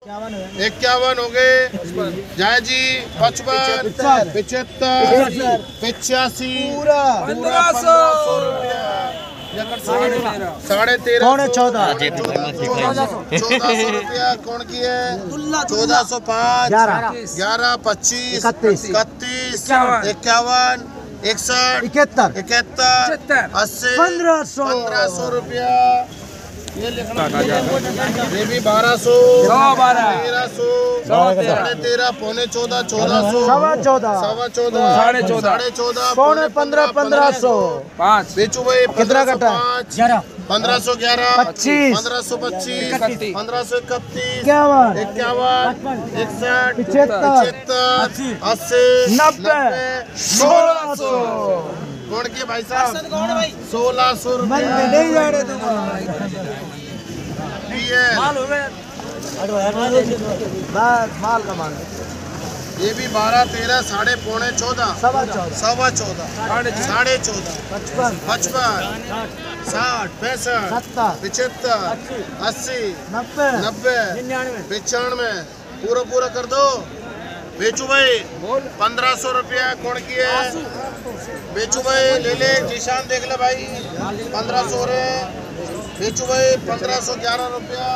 51 हो गए। जय जी 55 75 85 पूरा 1500 रुपया। 13.5 1400 रुपया कौन की है? 1405 11 25 31 51 61 71 80 1500 रुपया। ये लिखना ये भी 1200 1300 13.5 पौने 14 1400 14.5 14.5 पौने 15 1500 बेचू भाई कितना कटा? 1511 25 1525 1531 51 61 75 80 90 1600 कौन के भाई साहब? 1600 रुपये नहीं जा रहे तुम माल का माल। ये भी 12 13 साढ़े पौने 14 सवा 14 साढ़े 14 55 60 65 75 80 90 95 पूरा कर दो। बेचू भाई 1500 रुपया कौन की है? बेचू भाई ले ले निशान देख ले भाई 1500 रे। बेचू भाई 1511 रुपया।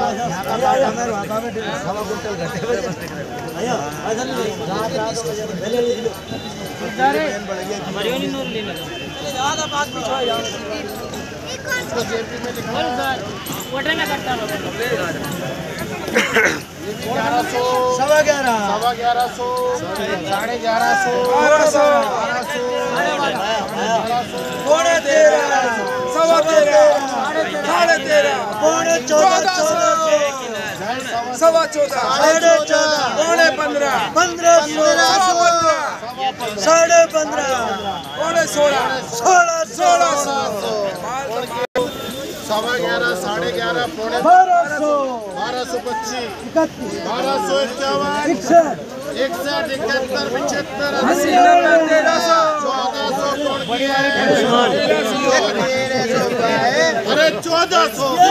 सवा 1100 साढ़े 1100 पौने 13 सवा 13 साढ़े 13 पौने 14 सवा 14 साढ़े 14 पौने 15 साढ़े 15 पौने 16 सवा 11 साढ़े 11 पौने 1225 1251 61 71 75 80 1400 अरे 1400